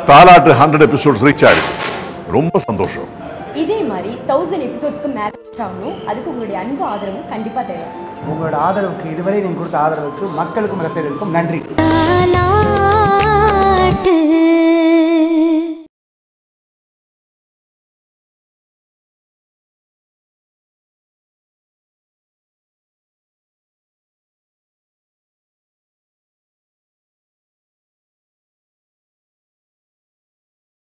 தாலாட்டு 100 episodes reach ஆயிருக்கு. ரொம்ப சந்தோஷம். இதே மாதிரி 1000 எபிசோட்ஸ்க்கு மேலே ரீச் ஆகணும். அதுக்கு உங்களுடைய அன்பு ஆதரவும் கண்டிப்பாக தேவை. உங்களோட ஆதரவுக்கு, இதுவரை நீங்கள் கொடுத்த ஆதரவுக்கு மக்களுக்கும் ரசிகர்களுக்கும் நன்றி.